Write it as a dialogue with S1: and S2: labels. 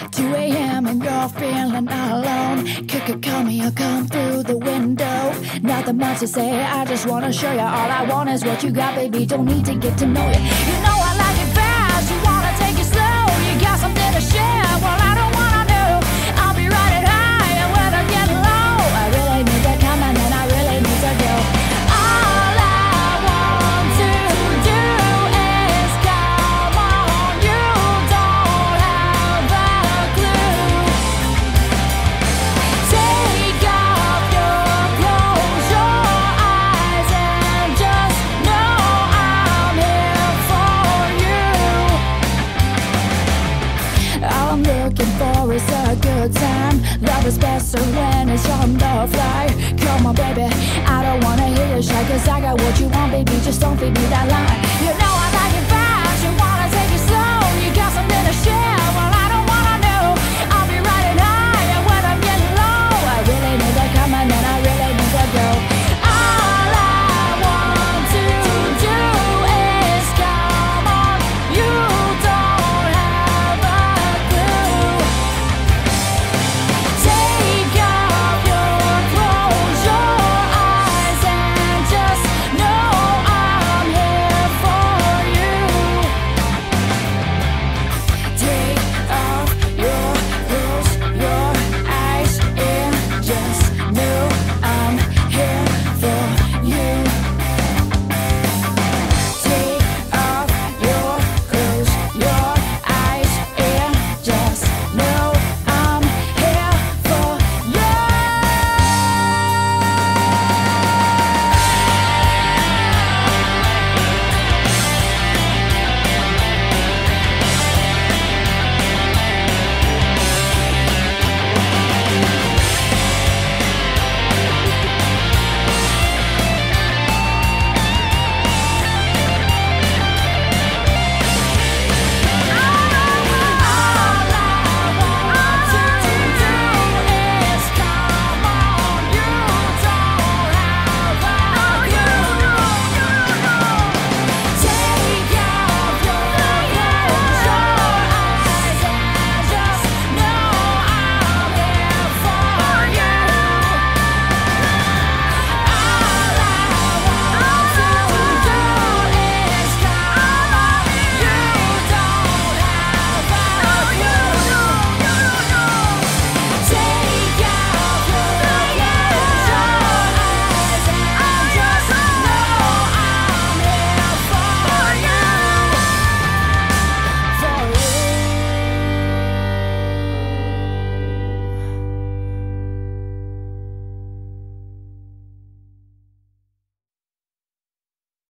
S1: 2 a.m. and you're feeling all alone. Call me, I'll come through the window. Nothing much to say, I just wanna show you. All I want is what you got, baby, don't need to get to know you. You know I like it fast, you wanna take it slow. You got something to share, well I don't wanna know. I'll be riding high and when I get low, I really need to come and then I really need to go. All I want to do is come on, you don't have a clue. Take off your clothes, your eyes, and just know I'm here for you. All I'm looking for is a good time. Love is best when it's on the fly. Come on, baby, I don't wanna hear you shy, 'cause I got what you want, baby, just don't feed me that line.